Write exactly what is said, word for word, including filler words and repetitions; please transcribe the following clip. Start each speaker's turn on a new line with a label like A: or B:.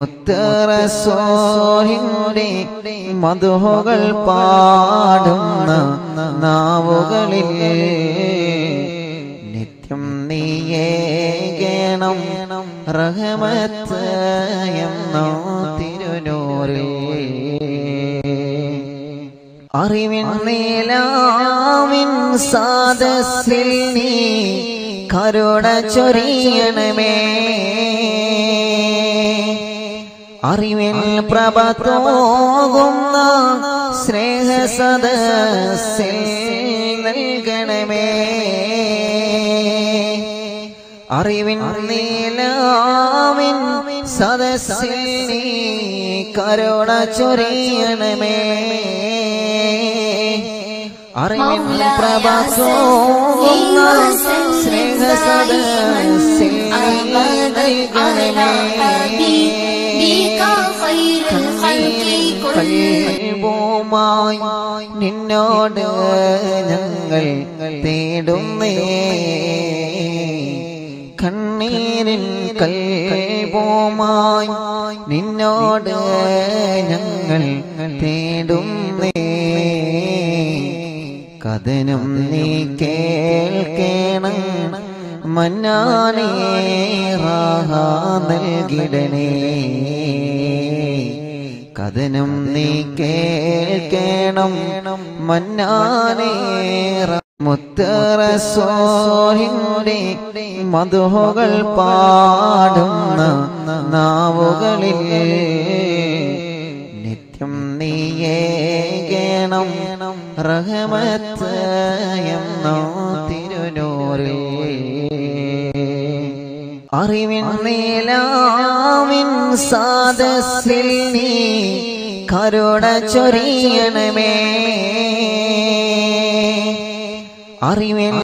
A: മുത്തറസൂലിന്റെ മധുഹുകൾ പാടുന്ന നാവുകളിൽ നിത്യം നീയേകണം റഹ്മത്ത് എന്നോ തിരുനൂറിൽ അറിവിൻ നീലാവിൻ സാദസ്സിൽ നീ കരുണ ചൊരിയണമേ അറിവിൽ പ്രഭ തോകുന്ന സ്നേഹസദസ്സിൽ നൽകണമേ അറിവിൻ നീലാവിൻ സദസ്സിൽ നീ കരുണ ചൊരിയണമേ അറിവിൻ പ്രഭ തോകുന്ന സ്നേഹസദസ്സിൽ നൽകണമേ കൽബുമായി നിന്നോട് ഞങ്ങൾ തേടുന്നേ കണ്ണീരിൻ കൽബുമായി നിന്നോട് ഞങ്ങൾ തേടുന്നേ കഥനം നീ കേൾക്കണം മന്നാനേ റാഹ നൽകിടണേ കഥനം നീ കേൾക്കണം മന്നാനേ മുത്തറസൂലിന്റെ മധുഹുകൾ പാടുന്ന നാവുകളിൽ നിത്യം നീയേകണം റഹ്മത്ത് എന്നോ തിരുനൂറിൽ അറിവിൻ നീലാവിൻ സാദസ്സിൽ നീ കരുണ ചൊരിയണമേ അറിവിൻ